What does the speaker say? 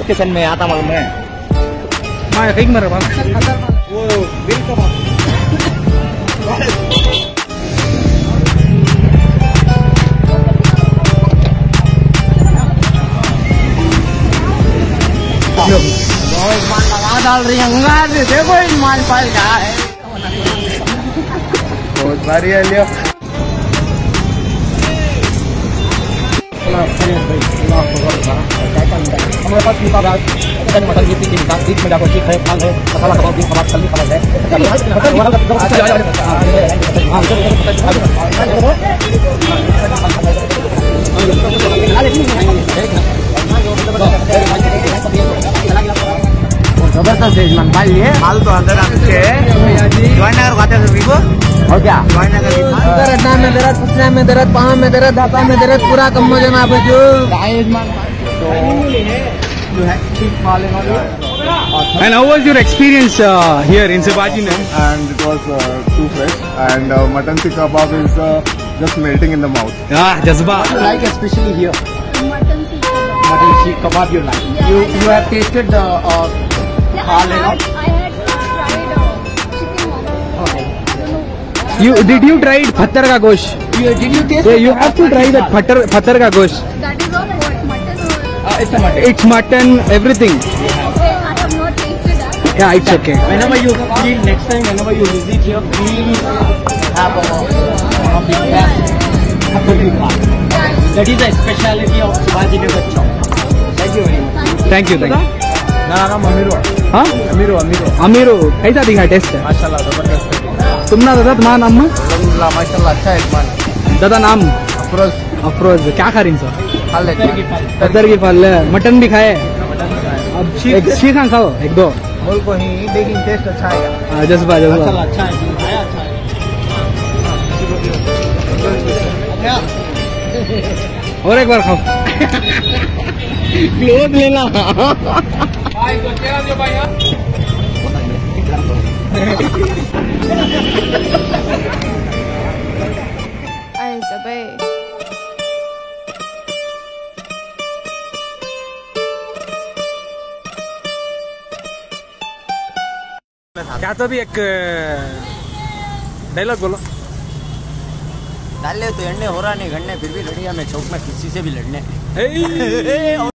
Station में आता मालूम है। मैं कहीं मर रहा वो बिल का डाल रही है। देखो माल पाल क्या है, बहुत भारी है लियो। हमारे पास मटन की 3 दिन बीच में जाकर ठीक है, फाल है, मसाला कबाब भी कबाब कल भी खबर है। जबरदस्त है भाई, ये माल तो अंदर जयनगर खाते हैं सभी को। और क्या रटना में दर्द, पुछने में दर्द, पाँव में दर्द, हाथा में दर्द, पूरा कम हो जाना जो। And how was your experience here in Shivaji Nagar? And it was too fresh, and mutton tikka kebab is just melting in the mouth. Yeah, Jazba. What you like especially here? Mutton seekh kebab. Mutton seekh kebab you like? Yeah, You have tasted the I had tried chicken one. Okay. Did you try phattar ka gosh? Did you taste? Yeah, you have to try that phattar ka gosh. That is of what? Mutton or? It's a mutton. It's mutton, everything. Okay, I have not tasted that. Yeah, it's okay. Whenever you feel, next time whenever you visit here, please have one of the best mutton tikka. That is the speciality of Shivaji Nagar chowk. Thank you very much. Thank you. नाम अमीरो। हाँ? अमीरो कैसा दिखा test? माशाल्लाह जबरदस्त है। तुमना दादा तुम्हारा नाम? अल्हम्दुलिल्लाह माशाल्लाह अच्छा है। दादा नाम? अफरोज। क्या खा रही सर? पत्थर की फल मटन भी खाए, अब शीखा खाओ एक दो। बोल को ही, लेकिन टेस्ट अच्छा है। जज्बा अच्छा है, और एक बार खाओ। क्लोज लेना। क्या तो भी एक डायलॉग बोलो। डाले तो एड़ने हो रहा नहीं घड़ने, फिर भी रेडी है मैं चौक में किसी से भी लड़ने।